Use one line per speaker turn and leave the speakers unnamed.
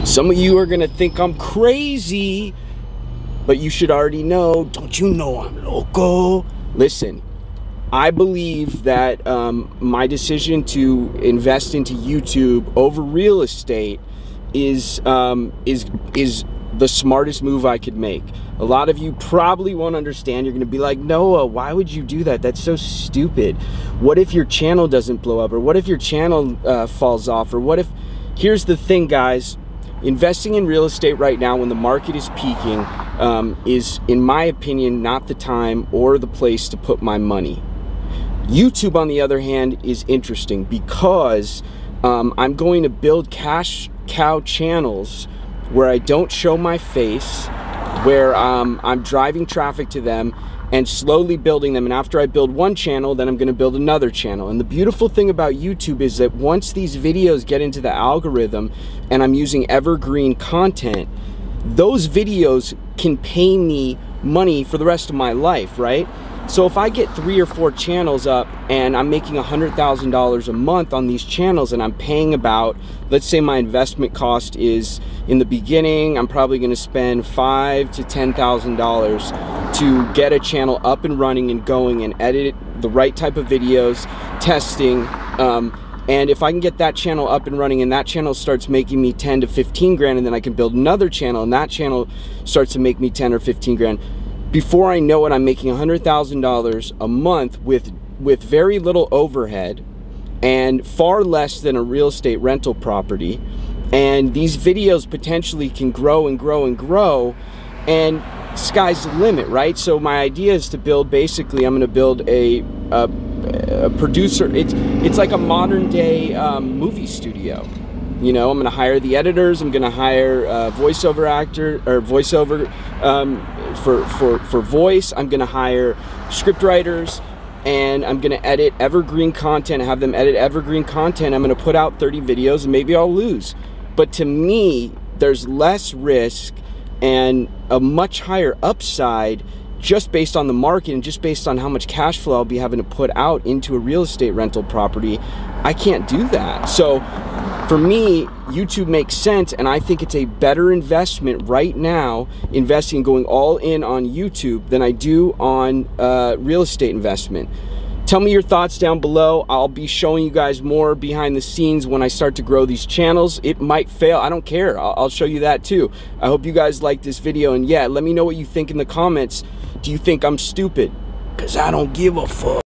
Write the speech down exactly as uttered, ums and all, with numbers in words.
Some of you are gonna think I'm crazy, but you should already know. Don't you know I'm loco? Listen, I believe that um, my decision to invest into YouTube over real estate is um, is is the smartest move I could make. A lot of you probably won't understand. You're gonna be like, Noah, why would you do that? That's so stupid. What if your channel doesn't blow up? Or what if your channel uh, falls off? Or what if... Here's the thing, guys. Investing in real estate right now when the market is peaking um, is, in my opinion, not the time or the place to put my money. YouTube, on the other hand, is interesting because um, I'm going to build cash cow channels where I don't show my face, where um, I'm driving traffic to them and slowly building them. And after I build one channel, then I'm going to build another channel. And the beautiful thing about YouTube is that once these videos get into the algorithm and I'm using evergreen content, those videos can pay me money for the rest of my life, right? So if I get three or four channels up and I'm making one hundred thousand dollars a month on these channels and I'm paying about, let's say my investment cost is, in the beginning, I'm probably gonna spend five to ten thousand dollars to get a channel up and running and going and edit the right type of videos, testing, um, and if I can get that channel up and running and that channel starts making me ten to fifteen grand, and then I can build another channel and that channel starts to make me ten or fifteen grand, before I know it, I'm making one hundred thousand dollars a month with with very little overhead and far less than a real estate rental property. And these videos potentially can grow and grow and grow, and sky's the limit, right? So my idea is to build, basically, I'm going to build a, a, a producer. It's, it's like a modern day um, movie studio. You know, I'm going to hire the editors. I'm going to hire a voiceover actor or voiceover um, for, for, for voice. I'm going to hire script writers, and I'm going to edit evergreen content, have them edit evergreen content. I'm going to put out thirty videos, and maybe I'll lose. But to me, there's less risk and a much higher upside just based on the market and just based on how much cash flow I'll be having to put out into a real estate rental property. I can't do that. So for me, YouTube makes sense, and I think it's a better investment right now, investing, going all in on YouTube, than I do on uh, real estate investment. Tell me your thoughts down below. I'll be showing you guys more behind the scenes when I start to grow these channels. It might fail. I don't care. I'll, I'll show you that too. I hope you guys like this video, and yeah, let me know what you think in the comments. Do you think I'm stupid? Because I don't give a fuck.